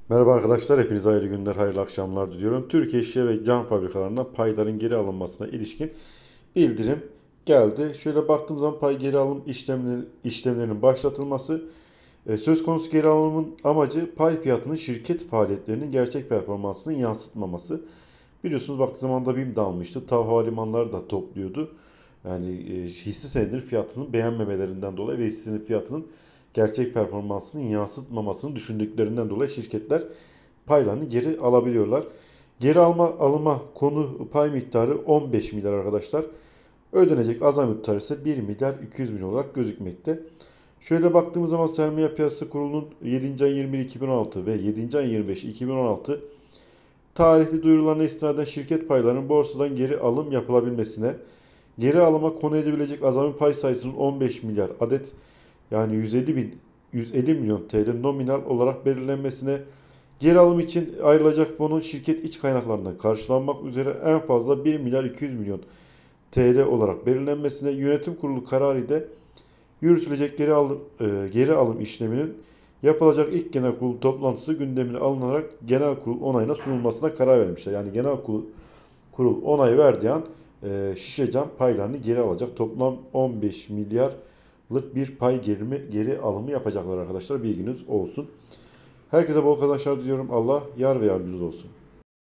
Merhaba arkadaşlar, hepinize hayırlı günler, hayırlı akşamlar diliyorum. Türkiye Şişe ve Cam Fabrikalarından payların geri alınmasına ilişkin bildirim geldi. Şöyle baktığım zaman pay geri alım işlemlerinin başlatılması. Söz konusu geri alımın amacı pay fiyatının şirket faaliyetlerinin gerçek performansını yansıtmaması. Biliyorsunuz vakti zamanında BİM de almıştı. TAV havalimanları da topluyordu. Yani hisse senedinin fiyatının beğenmemelerinden dolayı ve hissenin fiyatının gerçek performansını yansıtmamasını düşündüklerinden dolayı şirketler paylarını geri alabiliyorlar. Geri alıma konu pay miktarı 15 milyar arkadaşlar. Ödenecek azami tutar ise 1 milyar 200 milyon olarak gözükmekte. Şöyle baktığımız zaman Sermaye Piyasası Kurulu'nun 7. ay 21 2016 ve 7. ay 25 2016 tarihli duyurularına istinaden şirket paylarının borsadan geri alım yapılabilmesine, geri alıma konu edilebilecek azami pay sayısının 15 milyar adet yani 150 milyon TL nominal olarak belirlenmesine, geri alım için ayrılacak fonun şirket iç kaynaklarından karşılanmak üzere en fazla 1 milyar 200 milyon TL olarak belirlenmesine, yönetim kurulu kararı ile yürütülecek geri alım işleminin yapılacak ilk genel kurul toplantısı gündemine alınarak genel kurul onayına sunulmasına karar vermişler. Yani kurul onay verdiği an Şişecam paylarını geri alacak. Toplam 15 milyarlık bir pay geri alımı yapacaklar arkadaşlar. Bilginiz olsun. Herkese bol kazançlar diliyorum. Allah yar ve yardımcınız olsun.